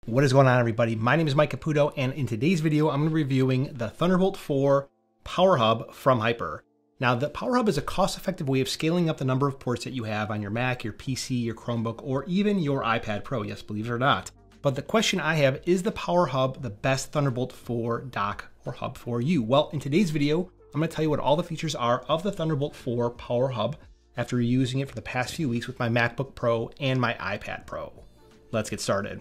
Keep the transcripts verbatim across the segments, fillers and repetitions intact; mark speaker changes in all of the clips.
Speaker 1: What is going on, everybody? My name is Mike Caputo, and in today's video, I'm going to be reviewing the Thunderbolt four Power Hub from Hyper. Now, the Power Hub is a cost-effective way of scaling up the number of ports that you have on your Mac, your P C, your Chromebook, or even your iPad Pro, yes, believe it or not. But the question I have, is the Power Hub the best Thunderbolt four dock or hub for you? Well, in today's video, I'm going to tell you what all the features are of the Thunderbolt four Power Hub after using it for the past few weeks with my MacBook Pro and my iPad Pro. Let's get started.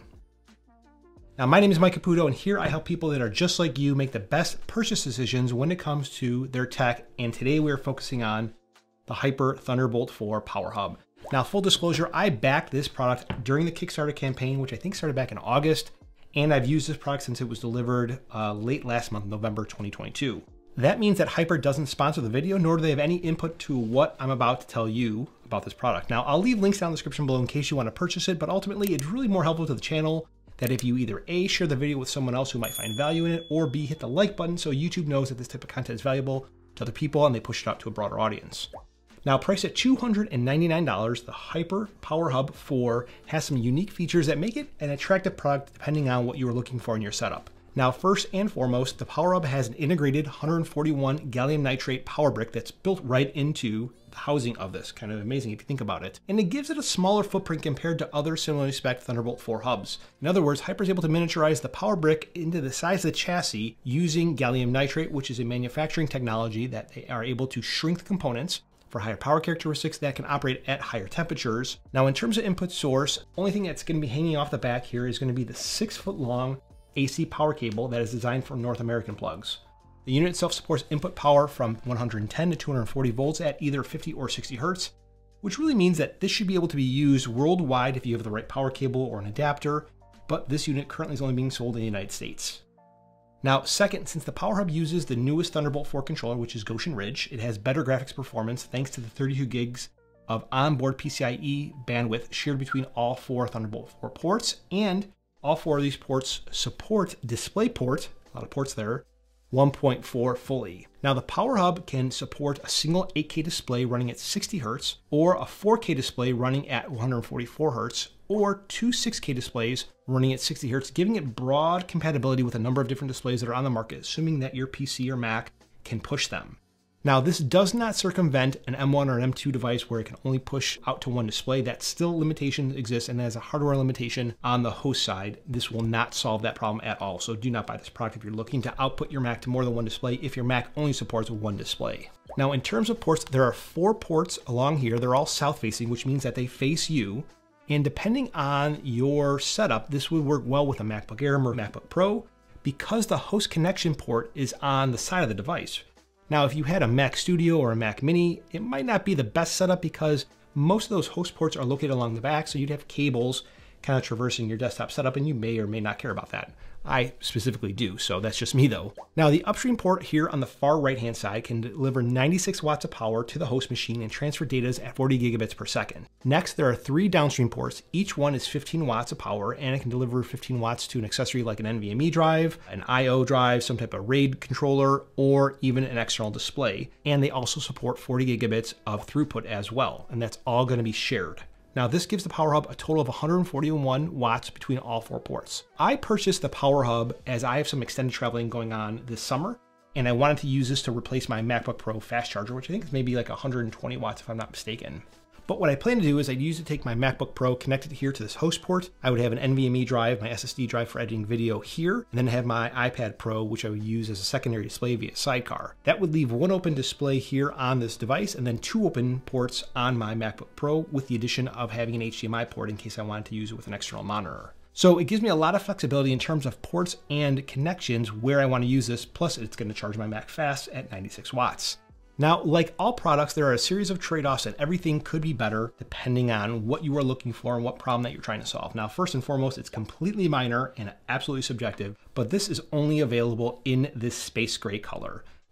Speaker 1: Now, my name is Mike Caputo, and here I help people that are just like you make the best purchase decisions when it comes to their tech. And today we're focusing on the Hyper Thunderbolt four Power Hub. Now, full disclosure, I backed this product during the Kickstarter campaign, which I think started back in August, and I've used this product since it was delivered uh, late last month, November twenty twenty-two. That means that Hyper doesn't sponsor the video, nor do they have any input to what I'm about to tell you about this product. Now, I'll leave links down in the description below in case you want to purchase it, but ultimately it's really more helpful to the channel that if you either A, share the video with someone else who might find value in it, or B, hit the like button so YouTube knows that this type of content is valuable to other people and they push it out to a broader audience. Now, priced at two hundred ninety-nine dollars, the Hyper Power Hub four has some unique features that make it an attractive product depending on what you are looking for in your setup. Now, first and foremost, the Power Hub has an integrated one hundred forty-one gallium nitride power brick that's built right into the housing of this. Kind of amazing if you think about it. And it gives it a smaller footprint compared to other similarly spec'd Thunderbolt four hubs. In other words, Hyper is able to miniaturize the power brick into the size of the chassis using gallium nitride, which is a manufacturing technology that they are able to shrink the components for higher power characteristics that can operate at higher temperatures. Now, in terms of input source, only thing that's going to be hanging off the back here is going to be the six foot long A C power cable that is designed for North American plugs. The unit itself supports input power from one hundred ten to two hundred forty volts at either fifty or sixty hertz, which really means that this should be able to be used worldwide if you have the right power cable or an adapter, but this unit currently is only being sold in the United States. Now, second, since the Power Hub uses the newest Thunderbolt four controller, which is Goshen Ridge, it has better graphics performance thanks to the thirty-two gigs of onboard PCIe bandwidth shared between all four Thunderbolt four ports, and all four of these ports support DisplayPort, a lot of ports there, one point four fully. Now, the Power Hub can support a single eight K display running at sixty hertz, or a four K display running at one hundred forty-four hertz, or two six K displays running at sixty hertz, giving it broad compatibility with a number of different displays that are on the market, assuming that your P C or Mac can push them. Now, this does not circumvent an M one or an M two device where it can only push out to one display. That still limitation exists, and as a hardware limitation on the host side, this will not solve that problem at all. So do not buy this product if you're looking to output your Mac to more than one display if your Mac only supports one display. Now, in terms of ports, there are four ports along here. They're all south-facing, which means that they face you. And depending on your setup, this would work well with a MacBook Air or MacBook Pro because the host connection port is on the side of the device. Now, if you had a Mac Studio or a Mac Mini, it might not be the best setup because most of those host ports are located along the back, so you'd have cables kind of traversing your desktop setup, and you may or may not care about that. I specifically do, so that's just me though. Now, the upstream port here on the far right-hand side can deliver ninety-six watts of power to the host machine and transfer data at forty gigabits per second. Next, there are three downstream ports. Each one is fifteen watts of power, and it can deliver fifteen watts to an accessory like an NVMe drive, an I O drive, some type of RAID controller, or even an external display. And they also support forty gigabits of throughput as well, and that's all going to be shared. Now, this gives the Power Hub a total of one hundred forty-one watts between all four ports. I purchased the Power Hub as I have some extended traveling going on this summer, and I wanted to use this to replace my MacBook Pro fast charger, which I think is maybe like one hundred twenty watts if I'm not mistaken. But what I plan to do is I'd use it to take my MacBook Pro, connect it here to this host port. I would have an NVMe drive, my S S D drive for editing video here, and then have my iPad Pro, which I would use as a secondary display via Sidecar. That would leave one open display here on this device, and then two open ports on my MacBook Pro, with the addition of having an H D M I port in case I wanted to use it with an external monitor. So it gives me a lot of flexibility in terms of ports and connections where I want to use this, plus it's going to charge my Mac fast at ninety-six watts. Now, like all products, there are a series of trade-offs and everything could be better depending on what you are looking for and what problem that you're trying to solve. Now, first and foremost, it's completely minor and absolutely subjective, but this is only available in this space gray color.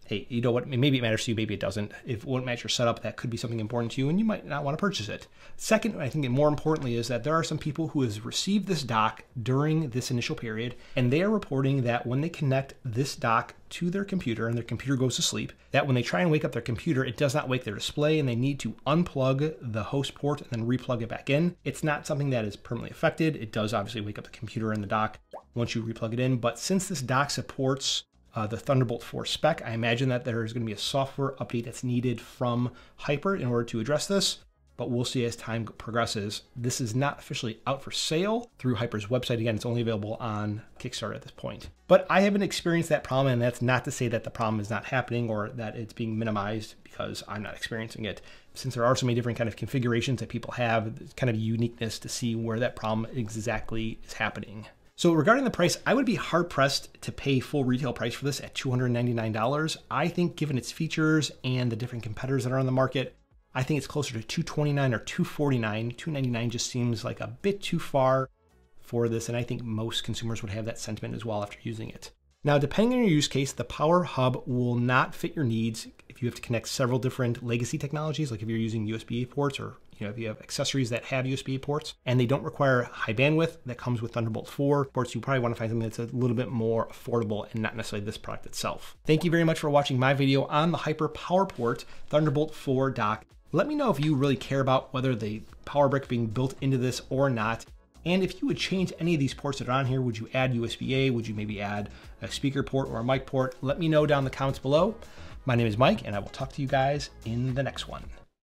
Speaker 1: hey, you know what, maybe it matters to you, maybe it doesn't. If it won't match your setup, that could be something important to you and you might not want to purchase it. Second, I think more importantly is that there are some people who has received this dock during this initial period, and they are reporting that when they connect this dock to their computer and their computer goes to sleep, that when they try and wake up their computer, it does not wake their display and they need to unplug the host port and then replug it back in. It's not something that is permanently affected. It does obviously wake up the computer and the dock once you replug it in, but since this dock supports Uh, the Thunderbolt four spec, I imagine that there is going to be a software update that's needed from Hyper in order to address this, but we'll see as time progresses. This is not officially out for sale through Hyper's website. Again, it's only available on Kickstarter at this point. But I haven't experienced that problem, and that's not to say that the problem is not happening or that it's being minimized because I'm not experiencing it. Since there are so many different kind of configurations that people have, it's kind of uniqueness to see where that problem exactly is happening. So regarding the price, I would be hard-pressed to pay full retail price for this at two hundred ninety-nine dollars. I think given its features and the different competitors that are on the market, I think it's closer to two hundred twenty-nine dollars or two hundred forty-nine dollars. two hundred ninety-nine dollars just seems like a bit too far for this, and I think most consumers would have that sentiment as well after using it. Now, depending on your use case, the Power Hub will not fit your needs if you have to connect several different legacy technologies, like if you're using U S B A ports or you know, if you have accessories that have U S B A ports and they don't require high bandwidth that comes with Thunderbolt four ports, you probably want to find something that's a little bit more affordable and not necessarily this product itself. Thank you very much for watching my video on the Hyper PowerPort Thunderbolt four dock. Let me know if you really care about whether the power brick being built into this or not. And if you would change any of these ports that are on here, would you add U S B A? Would you maybe add a speaker port or a mic port? Let me know down in the comments below. My name is Mike, and I will talk to you guys in the next one.